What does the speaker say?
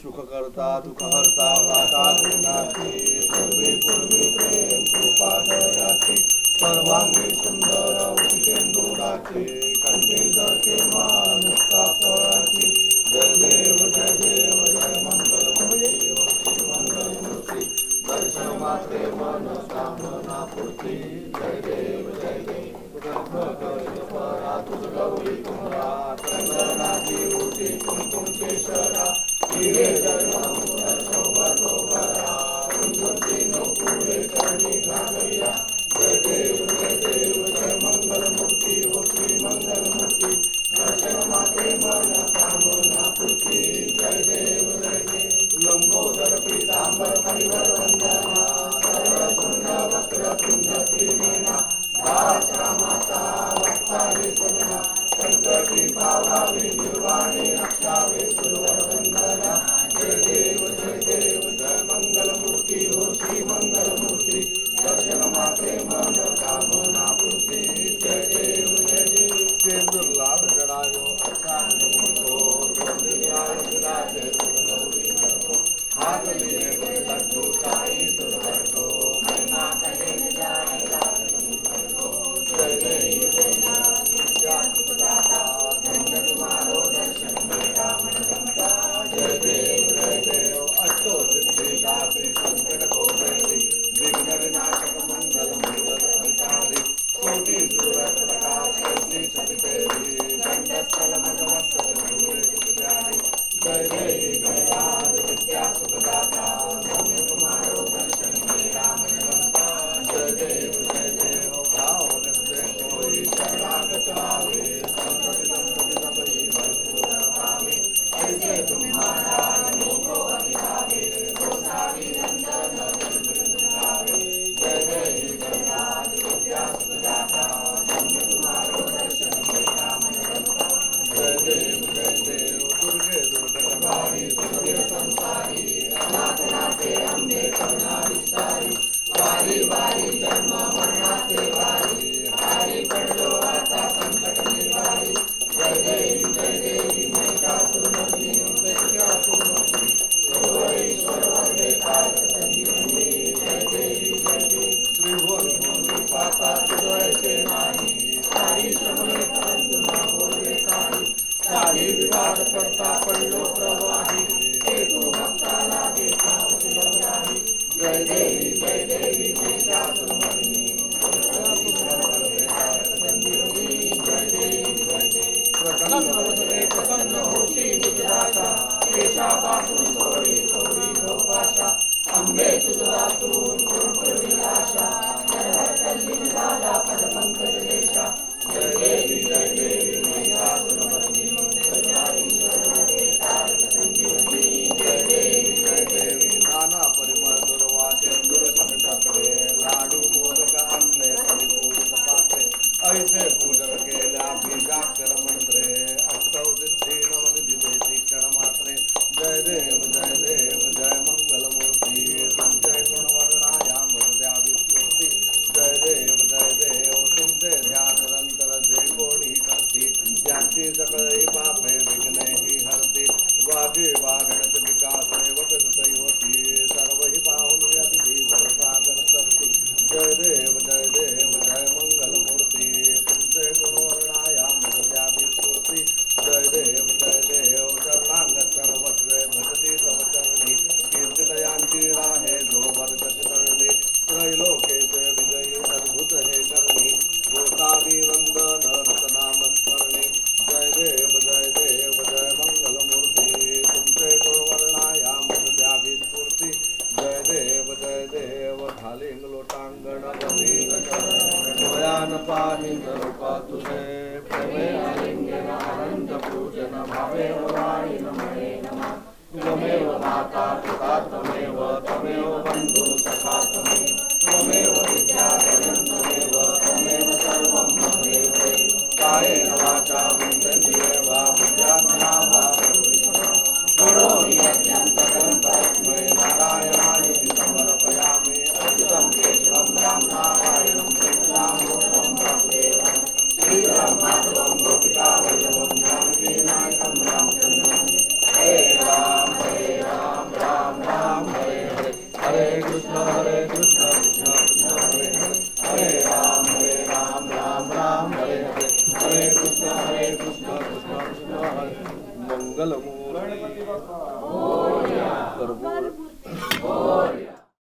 सुखकर्ता दुःखहर्ता वातात्मनाथी सर्वे पूर्वे प्रेम कृपादयाति सर्वांगी सुंदर उपेंदुराची कंठी दर्के मानुष्कापराची जय देव जय मंगल मूर्ति दर्शन मात्रे मन कामना पूर्ति जय देव परा तुझ गौरी कुमरा चंदनादी रूटी कुमकुम केशरा हीरे जन्म शोभतो करा कुंजनो पूरे करनी गागरिया जय देव जय मंगल मूर्ति हो श्री मंगल मूर्ति दर्शन मात्रे मन कामना पूर्ति जय देव लंबोदर पीतांबर परिवर वंदना सरल सुंदर वक्र तुंग त्रिनेना भाषा माता वक्तारे सजना संकटी पावावे निर्वाणे रक्षावे सुरवर वंदना जय देव जय मंगल मूर्ति हो श्री मंगल मूर्ति दर्शन मात्रे मन कामना पूर्ति जय देव सेंदूर लाल चढ़ायो हाथ लिए लड्डू साई सुरवर को महिमा करे जाए जय देव सुखदाता धन्य तुम्हारो दर्शन मेरा मन रमता जय देव अष्टो सिद्धि दासी संकट को हरति विघ्न विनाशक मंगल मंगल अधिकारी कोटि सूरज प्रकाश ऐसी छवि तेरी दंडस्थल भगवत्सल जय देव राज विद्या सुखदाता धन्य तुम्हारो दर्शन मेरा मन रमता जय देव भाव भगत कोई शरणागत आवे संतति सबरी भरपूर पावे ऐसे तुम्हारा अनेको अधिकारे गोसावी नंदन गावे जय राज विद्या सुखदाता धन्य तुम्हारो दर्शन मेरा मन रमता जय देव दुर्गे दुर्गटवारी दुर्गे संसारी अनाथ नाथे अम्बे करुणा विस्तारी वारी वारी जन्म मरणाते वारी हारी पड़लो आता संकट निवारी जय देवी महिषासुरमर्दिनी महिषासुरमर्दिनी सर्वेश्वर वंदे कारक संजीवनी जय देवी त्रिभुवन भूमि पाता तुझे से नाही सारी श्रमणे परंतु न बोले काही सारी विवाद करता पडलो प्रवाही हेतु भक्ताला देता वसुलवराही जय देवी महिषासुरमर्दिनी संजीवनी जय देवी प्रसन्न होशी निजदाशा केशापासून सोडी हो पाशा अंबे तुझ वाचून कुरुकुर विलाशा कल्ली झाला पद पंकज देशा जय देवी महिषासुरमर्दिनी संजीवनी जय देवी नाना परिमळ दुर्वासे दुर्शकटकडे लाडू मोदक अन्ने परिपूर्ण पात्रे ऐसे पूजन केल्या बीजाक्षर मंत्रे अष्टौ सिद्धी नवनिधि शिक्षण मात्रे जय देव जय मंगल मूर्ति तुमचे गुणवर्णायाम हृदया विस्मृती जय देव तुमचे ध्यान निरंतर जे कोणी करती त्यांची सकळही पापे विघ्ने ही हरती वाजे वारणच विकास वकसतैवती सर्व ही पाहून यती वरसागर सरती जय देव जय मंगल मूर्ति तुमचे गुणवर्णायाम हृदया विस्फूर्ति जय देव शरणांगत सर्वस्वे भजती तव चरणी कीर्तिदयांची राहे जो वर्षति तरणी त्रैलोकेचे विजयी अद्भुत हे करणी गोसावी नंदन रतनाम स्मरणी जय देव जय मंगल मूर्ति तुमचे गुणवर्णायाम हृदया विस्फूर्ति जय देव खालिंग लोटांगण भयान पाहि रूपा तुझे प्रेमे आलिंगन अनंत पूजन भावे वाणी नमणे नमः त्वमेव माता पिता त्वमेव बंधु सखा त्वमेव विद्या त्वमेव सर्वं ममेव कायेन वाचा मनसेन्द्रियेर्वा बुद्ध्यात्मना वा करोमि यज्ञं सकलं परस्मै नारायणाय समर्पयामि अच्युतं केशवं रामनारायणं कृष्णदामोदरं वासुदेवं श्रीराम माधवं गोपिका वल्लभं जानकी नायकं रामचन्द्रं हरे राम मंगलमूर्ती कर्पूर